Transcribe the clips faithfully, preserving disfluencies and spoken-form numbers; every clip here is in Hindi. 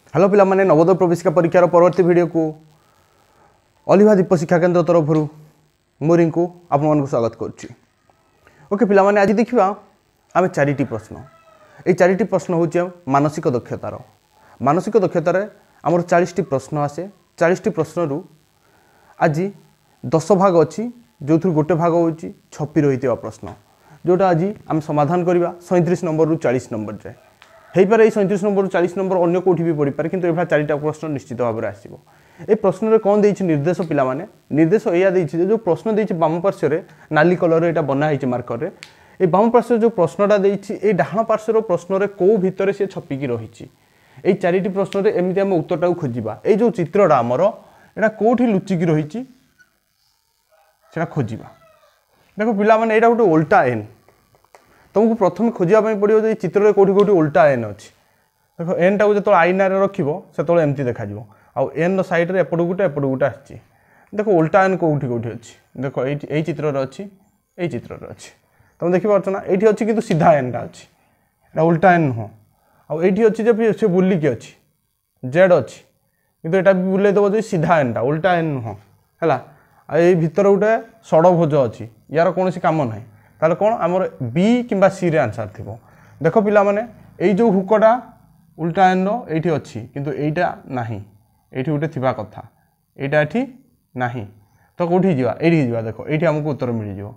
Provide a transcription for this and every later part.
हेलो पिला माने नवोदय प्रवेशिका परीक्षार परवर्ती वीडियो को अलिभा दीप शिक्षा केन्द्र तरफ मोरी को आपन स्वागत करुच्ची। ओके पिला माने आज देखिबा आमे चारिटी प्रश्न ए चारिटी प्रश्न होचे मानसिक दक्षतार मानसिक दक्षतार आमर चालीस टी प्रश्न आसे चालीस टी प्रश्न रु आज दस भाग अच्छी जो गोटे भाग होची छपी रही प्रश्न जोटा आज आम समाधान करवा सैंतीस नंबर रु चालीस नंबर जाए हो पारे ये सैंतीस नंबर चालीस नंबर अन्य कौटी भी पड़ पारे किंतु एभा चारिटा प्रश्न निश्चित भाव में आसो। ये प्रश्न में कौन देछि निर्देश पिला माने निर्देश या देछि जो प्रश्न देछि बाम पार्श्व रे नाली कलर एटा बना है मार्कर रे ए बाम पार्श्व जो प्रश्नटा देछि ए डाहाण पार्श्वर प्रश्न रे को भितर से छपिकी रही ए चारिटी प्रश्न रे एमिति हम उत्तरटा खोजिबा ए जो चित्रटा हमर एटा कोठी लुचिकी रही सेटा खोजिबा। देखो पिला माने एटा गोटे उल्टा एन तुमको प्रथम खोजापी पड़ो जो चित्र में कौटी कौटी उल्टा एन अच्छी देख एन टाक जो आईनार रखो से एमती देखा आउ एन सैड में एपट गोटे एपट गोटे आसी देख उल्टा एन कौटी कौटी अच्छी देख ये चित्र अच्छी ये चित्र अच्छी तुम देखिपार ना ये अच्छी कि सीधा एनटा अच्छी उल्टा एन नुह आउ ये अच्छी जो से बुलिकी अच्छी जेड अच्छी कि यहाँ भी बुले देव जो सीधा एनटा उल्टा एन नुह है ये भितर गोटे षडभुज अच्छी यार कौन कम ना ताले कौन आमर बी किंबा सी रे आंसर थी देख पिला माने ये जो हुकटा उल्टा एन रो अच्छी किंतु एटा नहीं ये गोटे थिबा कथा एटा एठी नहीं तो कौटी जा ये जा देख ये आमको उत्तर मिल जाओ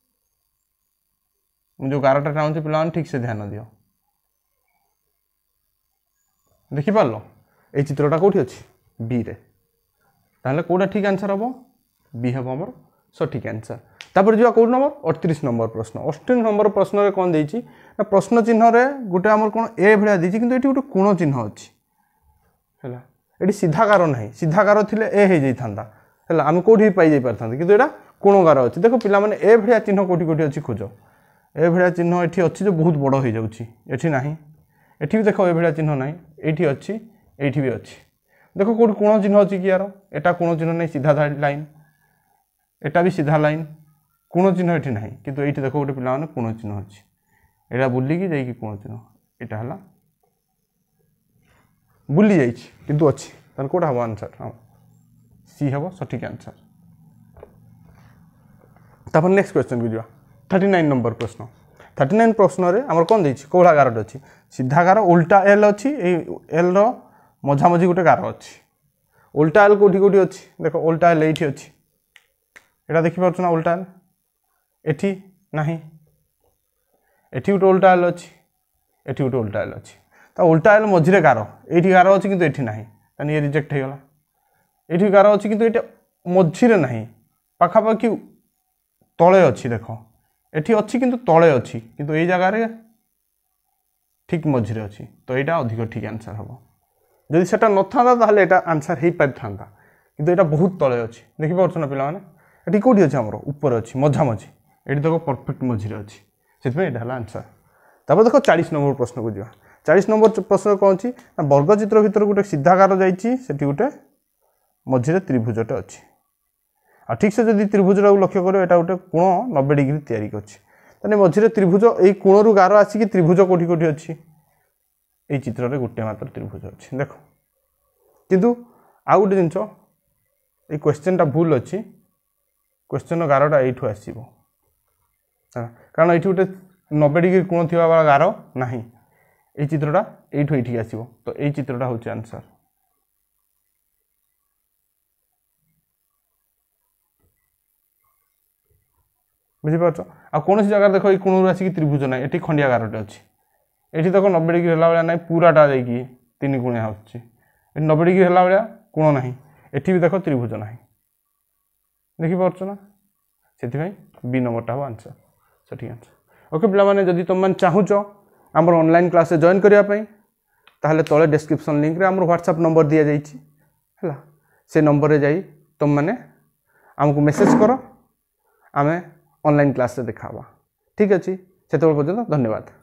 जो गारटा टाणुचे पिला ठीक से ध्यान दियो देखिपार ये चित्रटा कौटी अच्छी बी रे ताहले कोटा ठीक आंसर हम बी हम आमर सठिक आंसर। तापर जो कौन नंबर अड़तीस नंबर प्रश्न अड़तीस नंबर प्रश्न रे कौन देछि ना प्रश्न चिन्ह रे गोटे आमर कौन ए भाया देछि किंतु एठी गोटे कोण चिन्ह अछि हैला एठी सीधाकार नाही सीधाकार थिले ए हे जाई थांदा हैला हम कोठी पाई जाई परथांते किंतु एटा कोणगार अछि। देखो पिला माने ए भाया चिन्ह कोठी कोठी अछि खोज ए भाया चिन्ह एठी अछि जो बहुत बड़ हो जाउछि एठी नाही एठी भी देखो ए भाया चिन्ह नाही एठी अछि एठी भी अछि देखो कोठी कोण चिन्ह अछि कि यार एटा कोण चिन्ह नाही सीधा लाइन एटा भी सीधा लाइन कोण चिन्ह ये ना कि ये देख गोटे पिला कोण चिन्ह अच्छी यहाँ बुलिकी जाइए कोण चिन्ह यहाँ है बुली जाइए अच्छी तार कौटा हम आंसर हाँ सी हम सठिक आंसर। तापर नेक्स्ट क्वेश्चन को जा थर्टी नाइन नंबर प्रश्न थर्टी नाइन प्रश्न रे आमर कौन देछि कोड़ा गारट अच्छी सीधा गार उल्टा एल अच्छी एल रो मझामझी गोटे गार अच्छी उल्टा एल कौटी कौटी अच्छी देख उल्टा एल ये अच्छी यहाँ देखिपार ना उल्टा एल एठी नहीं एठी गोटे उल्टा एल अच्छी एठी गोटे उल्टा एल अच्छी तो उल्टा एल मझिरे गार एठी गार अच्छी किंतु एठी नहीं ताने ये रिजेक्ट हो गला एठी गार अच्छी किंतु एटा मझिरे नहीं पाखापाखि तले अच्छी देख एठी अच्छी किंतु तले अच्छी किंतु एई जगह रे ठीक मझिरे अच्छी तो यहाँ अधिक ठीक आंसर हम जदि सेटा न था ताहले एटा आंसर हो पारि था किंतु एटा बहुत तले अच्छी देखिपार ना पिला माने एठी कोठी अच्छी हमर ऊपर अच्छी मझामझी ये देख परफेक्ट मझिरे अच्छी से आंसर। तापर देख चालीस नंबर प्रश्न को जा चालीस नंबर प्रश्न कौन अच्छी वर्ग चित्र भितर गोटे सीधाकार जाइए गोटे मझिरे त्रिभुजटे अच्छी आ ठीक से जब त्रिभुज लक्ष्य कर यहाँ गोटे कोण नब्बे डिग्री तैयारी कर मझिरे त्रिभुज ये कोण रु गार आसिक त्रिभुज कोठी कोठी अच्छी ये चित्र में गोटे मात्र त्रिभुज अच्छी देख किंतु आउ गोटे जिनस ये क्वेश्चन टा भूल अच्छी क्वेश्चन गारटा यू आसो कारण ये गोटे नब्बे डिग्री कोण थी गार ना ये चित्रटा यू ये आसो तो ये चित्रटा हूँ आंसर। बुझीपार आ कौन जगह देख ये कोण आसिक त्रिभुज ना ये खंडिया गारटे अच्छी ये देख नब्बे डिग्री है भाया ना पूराटा जा तीन गुणिया आसुच्छी नब्बे डिग्री है भाया कोण ना ये भी देख त्रिभुज ना देखिपार ना से बी नंबरटा हम आंसर सठिक आंसर। ओके पिला माने जदि तुम चाहूच आमर ऑनलाइन क्लास जॉइन करने ताहले तले डिस्क्रिप्शन लिंक रे आमर व्हाट्सएप नंबर दि जाइए है से नंबर रे जाई तुम माने आमको मेसेज कर आमे ऑनलाइन क्लास देखा ठीक अच्छे से पर्यंत धन्यवाद।